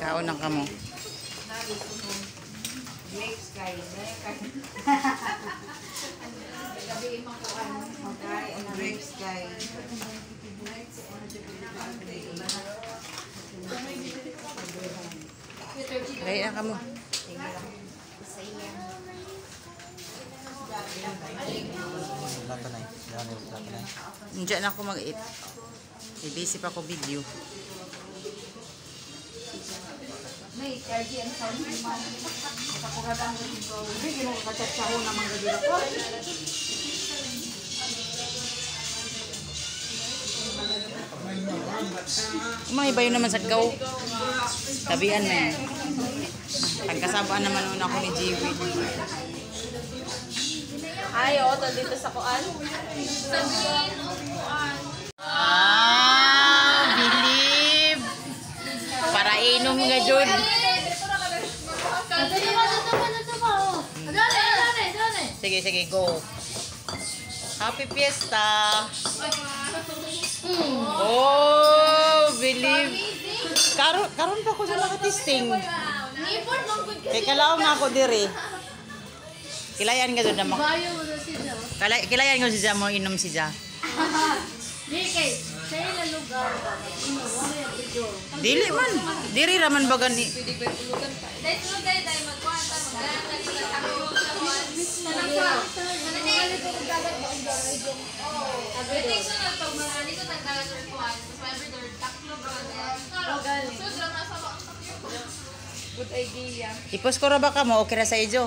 Kaon na ka mo. Grapes kain. Grapes kain. Kaya ka mo. Diyan ako mag-eat. Busy pa ko video. May charge ang sound ni man. Nakakuradang ko dito. Hindi mo katsaho na mga gila ko. Mga iba yun naman sa gaw. Tabihan na yan. Tagkasabaan naman una ako ni Jiwi. Ay, oo, dito sa kuan. Believe. Para inom nga jud. Sige, sige, go. Happy fiesta. Oh, believe. Karon pa ko sa nakatisting. Kay kalaw na ako diri. Kilayan ka doon na mo. Kilayan ko si Ja mo inom si Ja. Dili man. Diri raman bagan ni. Good idea. Ipos ko ra ba ka mo okay ra sa ijo?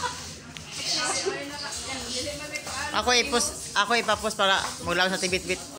Ako ipapos para mula sa tibit-bit.